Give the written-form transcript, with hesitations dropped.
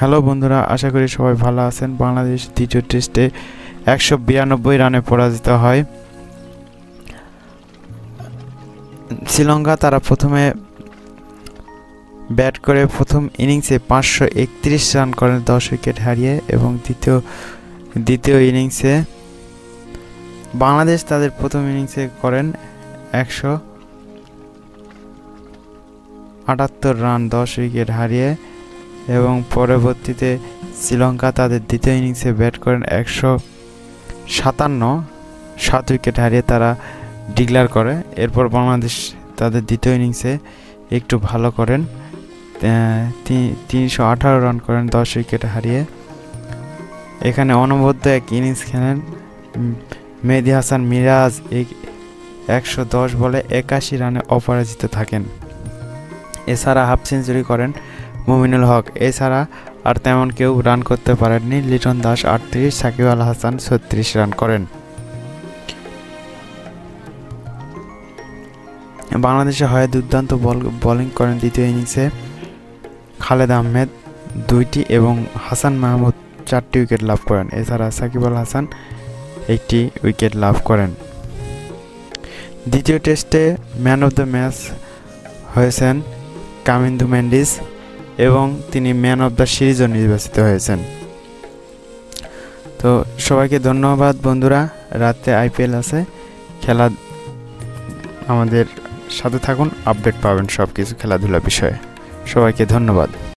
Hello বন্ধুরা, আশা করি সবাই ভালো আছেন। বাংলাদেশ দ্বিতীয় টেস্টে 192 রানে পরাজিত হয় শ্রীলঙ্কা। তারা প্রথমে ব্যাট করে প্রথম ইনিংসে 531 রান করেন 10 উইকেট হারিয়ে, এবং দ্বিতীয় ইনিংসে বাংলাদেশ তাদের প্রথম ইনিংসে করেন 178 রান 10 উইকেট হারিয়ে, এবং পরবর্তীতে শ্রীলঙ্কা তাদের দ্বিতীয় ইনিংসে ব্যাট করেন 7 উইকেট হারিয়ে তারা ডিক্লেয়ার করে। এরপর বাংলাদেশ তাদের দ্বিতীয় ইনিংসে একটু ভালো করেন, 318 রান করেন 10 উইকেট হারিয়ে। এখানে অনবদ্য এক ইনিংস খেলেন মেহেদী হাসান মিরাজ, 110 বলে 81 রানে অপরাজিত থাকেন। এছাড়া হাফ সেঞ্চুরি করেন মুমিনুল হক। এছাড়া আর তেমন কেউ রান করতে পারেননি। লিটন দাস 38, সাকিব আল হাসান 36 রান করেন। বাংলাদেশের হয়ে দুর্দান্ত বোলিং করেন দ্বিতীয় ইনিংসে খালেদ আহমেদ 2টি এবং হাসান মাহমুদ 4টি উইকেট লাভ করেন। এছাড়া সাকিব আল হাসান 1টি উইকেট লাভ করেন। দ্বিতীয় টেস্টে ম্যান অফ দ্য ম্যাচ হয়েছেন কামিন্দু মেন্ডিস, এবং তিনি ম্যান অফ দ্য সিরিজও নির্বাচিত হয়েছেন। তো সবাইকে ধন্যবাদ বন্ধুরা। রাতে আইপিএল আছে, খেলা আমাদের সাথে থাকুন, আপডেট পাবেন সব কিছু খেলাধুলা বিষয়ে। সবাইকে ধন্যবাদ।